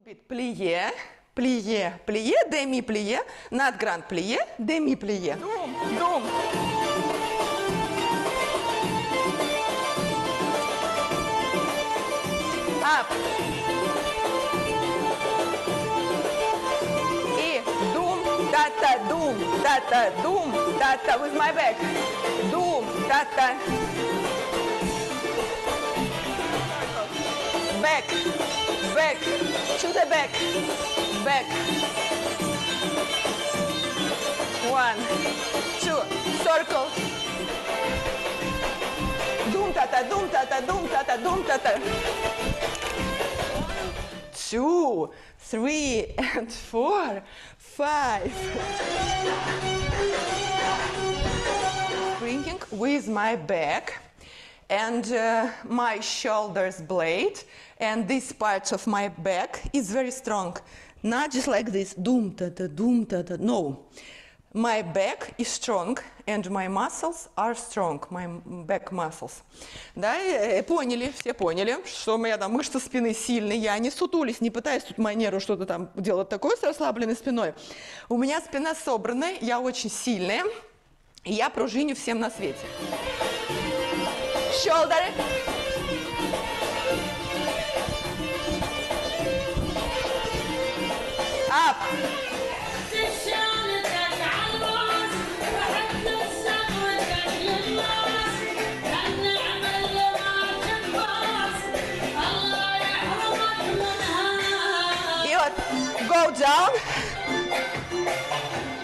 Плие, плие, плие, деми-плие, над-гранд-плие, деми-плие. Дум, дум. Up. И дум, та-та, дум, та-та, дум, та-та, with my back. Дум, та-та. Back, back, to the back, back. 1, 2, circle. Dum ta-ta, dum ta-ta, dum ta-ta, dum ta-ta. 2, 3, and 4, 5. Springing with my back and my shoulders blade, and this part of my back is very strong. Not just like this, doom ta ta doom ta ta. No, my back is strong and my muscles are strong, my back muscles. Да, поняли, все поняли, что у меня там мышцы спины сильные, я не сутулись, не пытаюсь тут манеру что-то там делать такое с расслабленной спиной. У меня спина собранная, я очень сильная, и я пружиню всем на свете. Shoulder. Up. И вот, go down.